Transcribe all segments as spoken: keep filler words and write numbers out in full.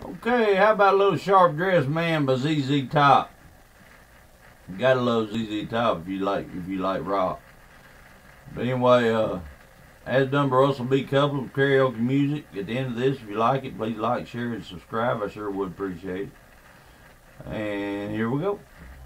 Okay, how about a little Sharp Dressed Man by Z Z Top? You gotta love Z Z Top if you like if you like rock. But anyway, uh, as done by Russell B. Cupples, karaoke music. At the end of this, if you like it, please like, share, and subscribe. I sure would appreciate it. And here we go.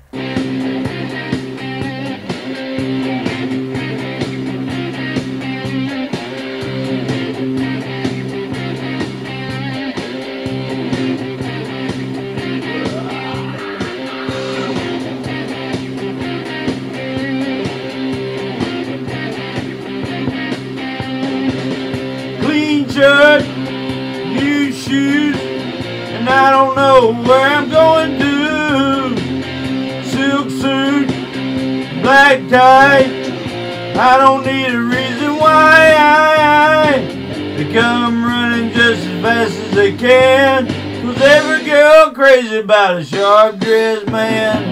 Clean shirt, new shoes, and I don't know where I'm going to. Silk suit, black tie, I don't need a reason why I, they come running just as fast as they can, 'cause every girl crazy about a sharp dressed man.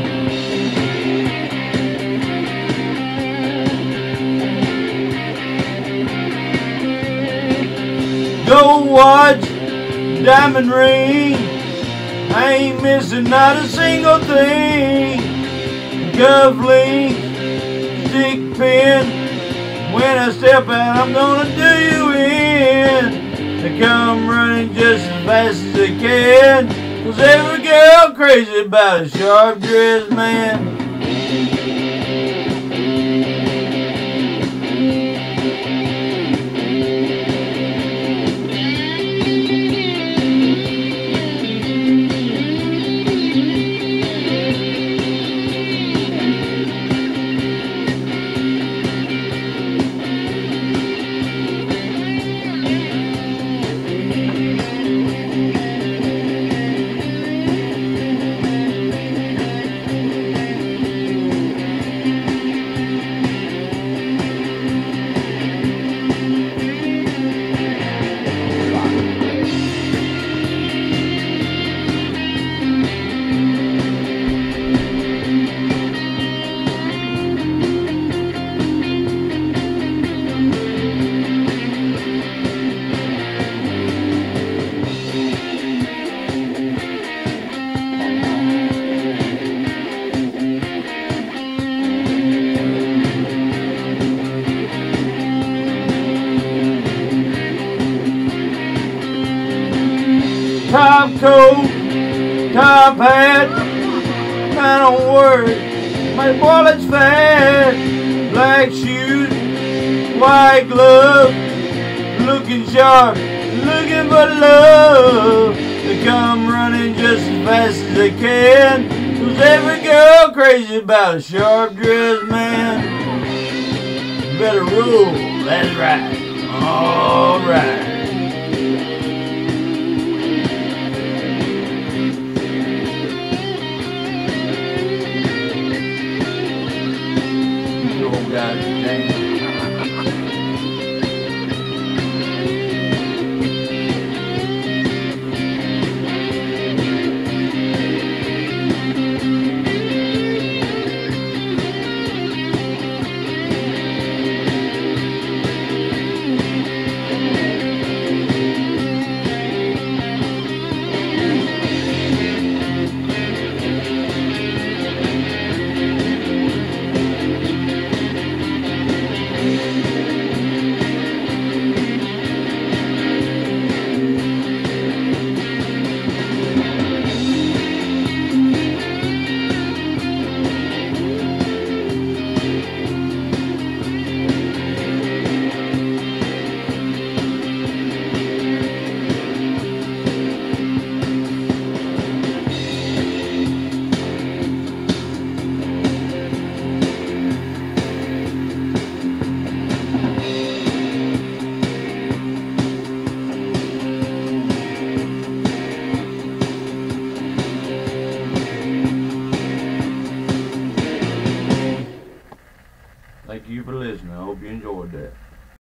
Gold watch, diamond ring, I ain't missing not a single thing. Cufflinks, stick pin, when I step out I'm gonna do you in. They come running just as fast as they can, 'cause every girl crazy about a sharp dressed man. Top coat, top hat, I don't worry, my wallet's fat. Black shoes, white gloves, looking sharp, looking for love. They come running just as fast as they can, 'cause every girl crazy about a sharp dressed man. You better rule, that's right, alright.